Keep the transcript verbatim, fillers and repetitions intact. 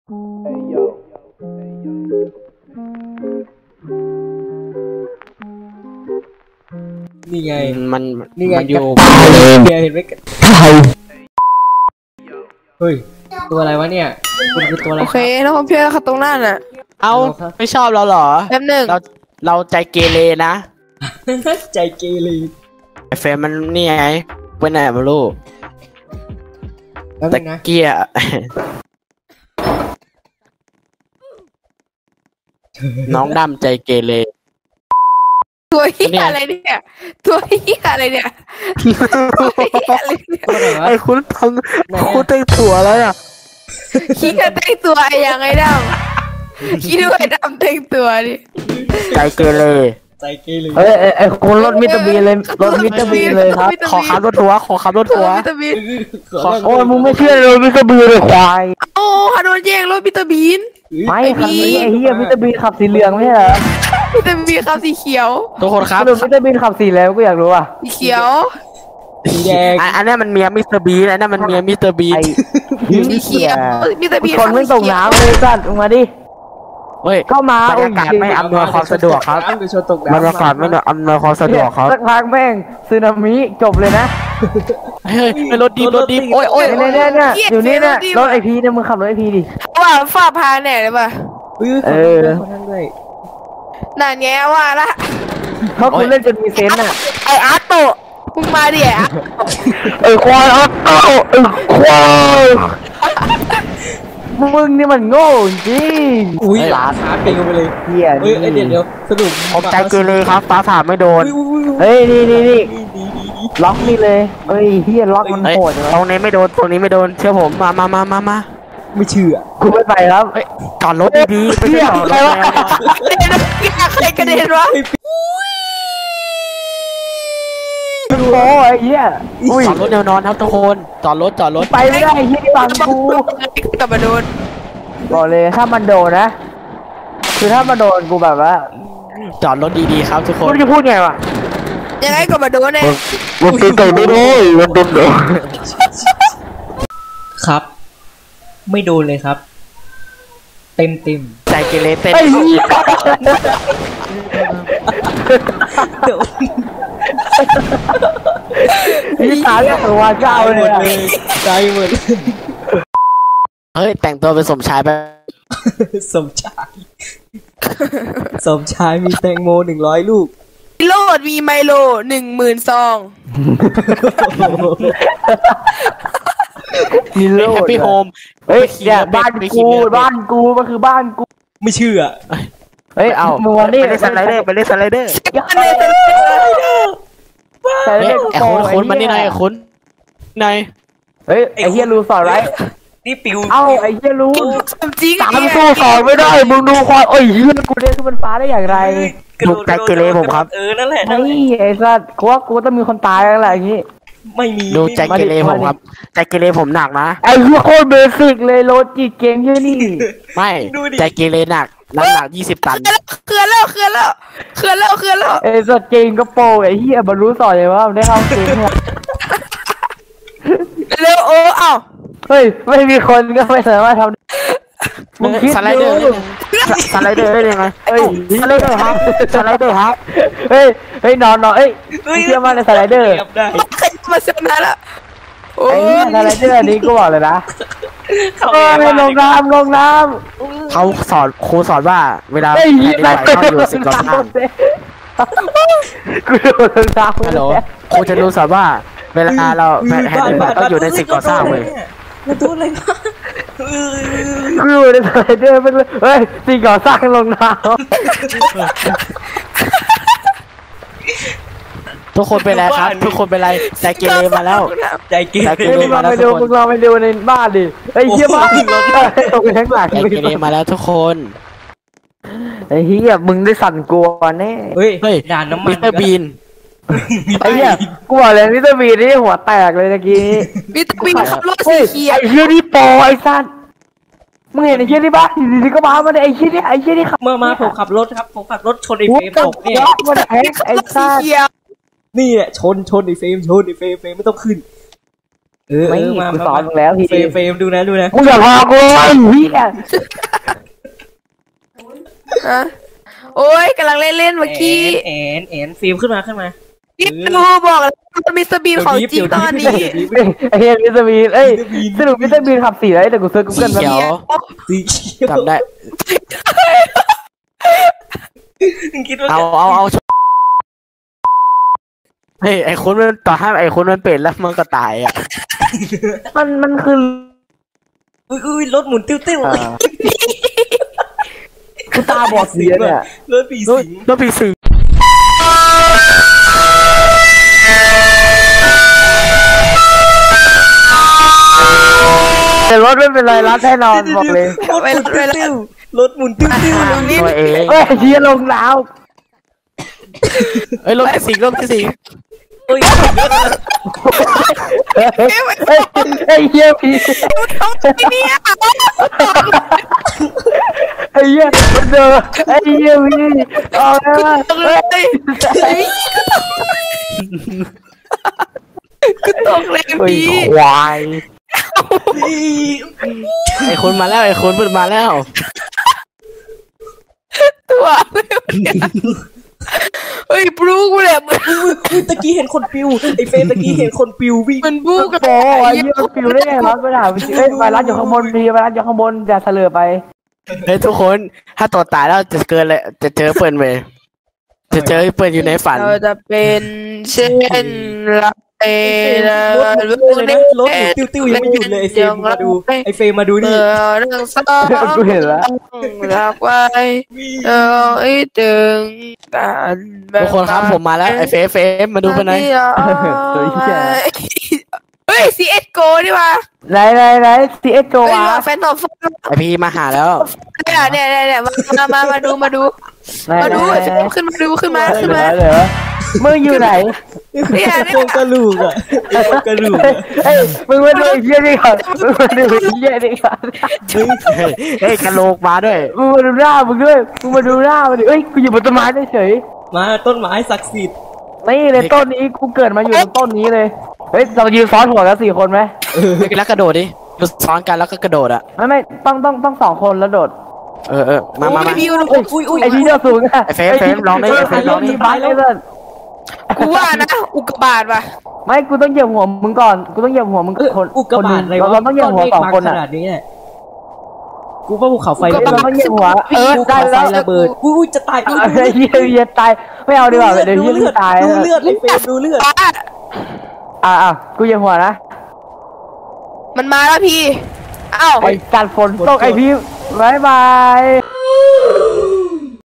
นี่ไงมันนี่ไงมันอยู่เเห็นไหมเฮ้ยตัวอะไรวะเนี่ยคุณคือตัวอะไรโอเคแล้วผมเชื่อเขาตรงนั้นอ่ะเอาไม่ชอบเราเหรอแป๊บหนึ่งเราเราใจเกเรนะใจเกเรไอเฟรมมันนี่ไงไปไหนมาลูกตะเกียน้องดำใจเกเรตัวเหี้ยอะไรเนี่ยตัวเหี้ยอะไรเนี่ยไอ้คุณทำคุณเต้นถั่วแล้วอ่ะขี้กระเต้นตัวไอ้ยังไงดำขี้ด้วยดำเต้นตัวดิใจเกเรใจเกเรเอ้ยไอ้คนรถมิสเตอร์บีเลยรถมิสเตอร์บีเลยครับขอขับรถทัวร์ขอขับรถทัวร์โอ้ยมึงไม่เชื่อเลยมิสเตอร์บีเลยควายโอ้ฮาโดนแย่งรถมิสเตอร์บีนไม่ขับนี้ไอ้เหี้ยมิสเตอร์บีขับสีเหลืองไม่ใช่เหรอมิสเตอร์บีขับสีเขียวทุกคนครับดูมิสเตอร์บีขับสีแล้วกูอยากรู้อ่ะสีเขียวสีแดงอันนี้มันเมียมิสเตอร์บีอันนั้นมันเมียมิสเตอร์บีสีเขียวมิสเตอร์บีคนไม่ส่งน้ำเลยสัตว์มาดิเฮ้ยเข้ามาบรรยากาศไม่อำนวยความสะดวกครับบรรยากาศไม่อำนวยความสะดวกครับสักพักแม่งสึนามิจบเลยนะเฮ้ยรถดีรถดีโอ้ยโอ้ยเนี่ยเนี่ยเนี่ยอยู่นี่เนี่ยรถไอพีเนี่ยมึงขับรถไอพีดิว่าฝ่าพาแน่เลยป่ะเออนั่นไงว่าละเขาคุณเล่นจนมีเซนส์อ่ะไออาร์โตมึงมาดิไออาร์ไอควายอาร์โตไอควายมึงนี่มันโง่จริงอุ้ยหลานขาเก่งไปเลยเฮียเฮ้ยเดี๋ยวเดี๋ยวสนุกผมใจเกเรครับฟ้าผ่าไม่โดนเฮ้ยนี่นี่นี่ล็อกนี่เลยเฮ้ยเฮียล็อกมันโหดเลยตรงนี้ไม่โดนตรงนี้ไม่โดนเชื่อผมมามามามามาไม่เชื่อกูไม่ไปครับจอดรถดีๆไม่ใช่จอดรถแล้วใครกระเด็นวะโอ้ยเฮียจอดรถแนวนอนครับทุกคนจอดรถจอดรถไปไม่ได้เฮียบังกูกลับมาโดนบอกเลยถ้ามันโดนนะคือถ้ามันโดนกูแบบว่าจอดรถดีๆครับทุกคนกูจะพูดไงวะยังไงก็มาโดนเนี่ยมันตีไก่ไม่ได้มันโดนโดนครับไม่โดนเลยครับเต็มเต็มใจเกเรเต้นนี่ตาเรียกตัวเจ้าเลยใจหมดเฮ้ยแต่งตัวเป็นสมชายไปสมชายสมชายมีแตงโมหนึ่งร้อยลูกโลดมีไมโลหนึ่งหมื่นซองมีโลดพี่โฮมเฮ้ยเนี่ยบ้านกูบ้านกูมันคือบ้านกูไม่เชื่อเฮ้ยเอามัวนี่ไปเล่นสไลเดอร์ไปเล่นสไลเดอร์สไลเดอร์ไอ้คนคนมันนี่นายคนนายเฮ้ยไอ้เฮียรู้สอนไรนี่ปิวเอ้าไอ้เฮียรู้จริงสามสู้สองไม่ได้มึงดูความโอ้ยเฮียกูเล่นขึ้นบนฟ้าได้อย่างไรถูกใจเกเรผมครับเออนั่นแหละไอ้ไอ้สัตว์กูว่ากูต้องมีคนตายอะไรอย่างงี้ไม่มีดูใจเกเรผมครับใจเกเรผมหนักนะไอ้เฮียโคตรเบสิกเลยโลจิกเกมเฮียนี่ไม่ใจเกเรหนักน้ำหนักยี่สิบตันเคลื่อนแล้วเคลื่อนแล้วเคลื่อนแล้วเคลื่อนแล้วไอ้สัตว์เกมกระโปงไอ้เฮียบรรลุสอนเลยว่ามันได้เข้าเกมเนี่ยเร็วโอ้เอ้าเฮ้ยไม่มีคนก็ไม่สามารถทำมึงคิดสไลเดอร์สไลเดอร์ได้ยังไงเฮ้ยสไลเดอร์ครับสไลเดอร์ครับเฮ้ยเฮ้ยนอนนอนเอ้ยเชื่อมั่นในสไลเดอร์ใครมาเสนอละไอ้สไลเดอร์นี้กูบอกเลยนะเฮ้ยลงน้ำลงน้ำเขาสอนครูสอนว่าเวลาแผ่นดินไหวต้องอยู่สิ่งก่อสร้างกูโดนลงน้ำฮัลโหลครูจะรู้สอนว่าเวลาเราแผ่นดินไหวต้องอยู่ในสิ่งก่อสร้างเว้ยมาดูอะไรบ้างกูอยู่ในสไลเดอร์เป็นเฮ้ยสิ่งก่อสร้างลงน้ำทุกคนเป็นไรครับทุกคนเป็นไรใจเกเรมาแล้วใจเกเรมาแล้วทุกคนมึงลองไปดูในบ้านดิไอ้เหี้ยบ้านลงตรงข้างหลังใจเกเรมาแล้วทุกคนไอ้เหี้ยมึงได้สั่นกลัวแน่เฮ้ยเฮ้ยด่านน้ำมันมิสเตอร์บีนไอ้เหี้ยกูบอกเลยมิสเตอร์บีนนี่หัวแตกเลยเมื่อกี้มิสเตอร์บีนขับรถสีเขียวไอ้เหี้ยนี่โปไอ้สัตว์มึงเห็นไอ้เหี้ยที่บ้านอยู่ดีๆก็มามาไอ้เหี้ยนี่ไอ้เหี้ยนี่ขับเมื่อมาผมขับรถครับผมขับรถชนไอ้เฟรมตกเนี่ยมันแฮกไอ้สัตว์นี่แหละชนชนไอ้เฟรมชนไอ้เฟรมเฟรมไม่ต้องขึ้นเออไม่เออมากูมาสอนมามึงแล้วพี่เฟรมเฟรมดูนะดูนะมึงอย่าพากูไอ้เหี้ยฮะโอ้ยกำลังเล่นเล่นเมื่อกี้แอนแอนฟิล์มขึ้นมาขึ้นมานี่ดูบอกแล้วมันมิสเตอร์บีนของจริงตอนนี้ไอ้เหี้ยมิสเตอร์บีนเอ้ยสรุปมิสเตอร์บีนขับสีอะไรแต่กูเซิร์ชกูเกิลเขียวสีเขียวจำได้มึงคิดว่าเอาเอาเอาเฮ้ยไอคนมันต่อให้ไอคนมันเป็นแล้วมันก็ตายอ่ะมันมันคืออุ้ยอุ้ยรถหมุนติ้วติ้วอ่ากูตาบอดสีเนี่ยรถผีรถสิงรถผีสิงแต่รถไม่เป็นไรรัดแน่นอนบอกเลยรถหมุนติ้วติ้วรถหมุนติ้วติ้วตัวเองเฮ้ยเฮียลงแล้วเอ้ยรถผีสิงรถผีสิงเอ้ยเฮ้ยเฮ้ยไอ้เฮียพี่ไอ้เนี่ยไอ้เฮียมันเจอไอ้เฮียพี่เอาแล้วตกเลยกูตกเลยเฮ้ยพี่ควายไอคนมาแล้วไอคนมันมาแล้วตัวเฮ้ยบลูกูแหละมันอุ้ยตะกี้เห็นคนปิวไอ้เฟรมตะกี้เห็นคนปิววิ่งมันบลูกันโอ้ยไอ้เฮียมันปิวได้ไงรัดไม่ได้เอ้ยไปรัดอยู่ข้างบนพี่ไปรัดอยู่ข้างบนอย่าเสลอไปเฮ้ยทุกคนถ้าตัวตายแล้วจะเกินเลยจะเจอเปิดเมย์จะเจอเปิดอยู่ในฝันเราจะเป็นเช่นไรล่ะรถหมุนเลยนะรถหมุนติ้วติ้วยังไม่หยุดเลยไอ้เฟรมมาดูไอ้เฟรมมาดูเอนี่อเรื่องเศร้ากูเห็นแล้วรักไว้เออไอ้ถึงกันทุกคนครับผมมาแล้วไอเฟฟเฟฟมาดูไปไหนอยเฮ้ยซีเอสโกนี่วะไหนไหนไหนซีเอสโจเฮ้ยวะแฟนตอบฟไอพี่มาหาแล้วเนี่ยเนี่ยเนี่ยเนี่ยมามามาดูมาดูไหนมาไหนดูไหนขึ้นมาดูขึ้นมาขึ้นมาเหรอมึงอยู่ไหนเนี่ยโครงกระดูกอ่ะโครงกระดูกเฮ้ยมึงมาดูไอ้เหี้ยนี่ก่อนมึงมาดูไอ้เหี้ยนี่ก่อนเฮ้ยเฮ้ยกระโหลกมาด้วยมึงมาดูหน้ามึงด้วยมึงมาดูหน้ามันดิเอ้ยกูอยู่บนต้นไม้เฉยมาต้นไม้ศักดิ์สิทธิ์ๆนี่ในต้นนี้กูเกิดมาอยู่บนต้นนี้เลยเฮ้ยเรายืนซ้อนหัวกันสี่คนไหมเฮ้ยแล้วกระโดดดิซ้อนกันแล้วก็กระโดดอ่ะไม่ไม่ต้องต้องต้องสองคนแล้วโดดเออเออมามามาวิวอุ้ยอุ้ยอุ้ยไอ้ที่เดียวสูงอะไอ้เฟรมเฟรมลองดิไอ้เฟรมลองดิบ้านเลยเพื่อนกูว่านะอุกกาบาตว่ะไม่กูต้องเหยียบหัวมึงก่อนกูต้องเหยียบหัวมึงเออคนอุกกาบาตอะไรเราวะเราต้องเหยียบหัวสองคนขอ่ะนาดนี้เนี่ยกูว่าภูเขาไฟเราต้องเหยียบหัวเออภูได้เขาไฟแล้วระเบิดอุ้ยอุ้ยจะตายเอาไอ้เหี้ยเหี้ยตายไม่เอาดีกว่าเดี๋ยวดูเหี้ยเลือดตายดูเลือดไอ้เฟรมดูเลือดป้าอ่ะอ่ะกูเหยียบหัวนะมันมาแล้วพี่อ้าวไอ้การฝนตกไอ้พี่บายบาย